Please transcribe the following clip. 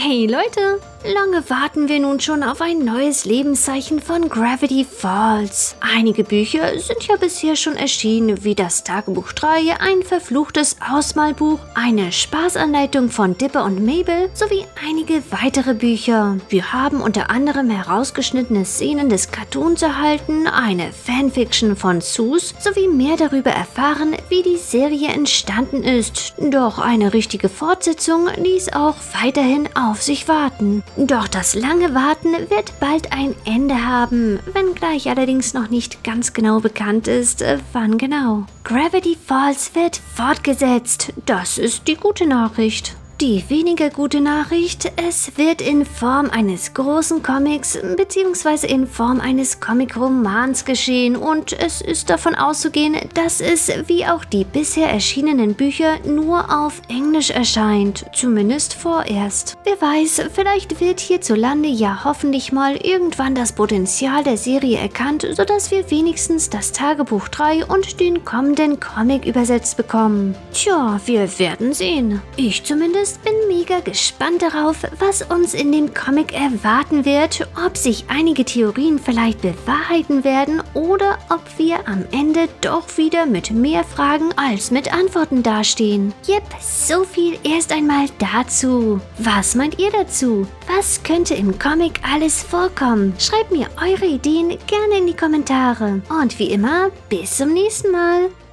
Hey Leute, lange warten wir nun schon auf ein neues Lebenszeichen von Gravity Falls. Einige Bücher sind ja bisher schon erschienen, wie das Tagebuch 3, ein verfluchtes Ausmalbuch, eine Spaßanleitung von Dipper und Mabel sowie einige weitere Bücher. Wir haben unter anderem herausgeschnittene Szenen des Cartoons erhalten, eine Fanfiction von Sus sowie mehr darüber erfahren, wie die Serie entstanden ist. Doch eine richtige Fortsetzung ließ auch weiterhin auf sich warten. Doch das lange Warten wird bald ein Ende haben, wenngleich allerdings noch nicht ganz genau bekannt ist, wann genau. Gravity Falls wird fortgesetzt. Das ist die gute Nachricht. Die weniger gute Nachricht, es wird in Form eines großen Comics bzw. in Form eines Comic-Romans geschehen und es ist davon auszugehen, dass es wie auch die bisher erschienenen Bücher nur auf Englisch erscheint, zumindest vorerst. Wer weiß, vielleicht wird hierzulande ja hoffentlich mal irgendwann das Potenzial der Serie erkannt, sodass wir wenigstens das Tagebuch 3 und den kommenden Comic übersetzt bekommen. Tja, wir werden sehen. Ich zumindest bin mega gespannt darauf, was uns in dem Comic erwarten wird, ob sich einige Theorien vielleicht bewahrheiten werden oder ob wir am Ende doch wieder mit mehr Fragen als mit Antworten dastehen. Jep, so viel erst einmal dazu. Was meint ihr dazu? Was könnte im Comic alles vorkommen? Schreibt mir eure Ideen gerne in die Kommentare. Und wie immer, bis zum nächsten Mal.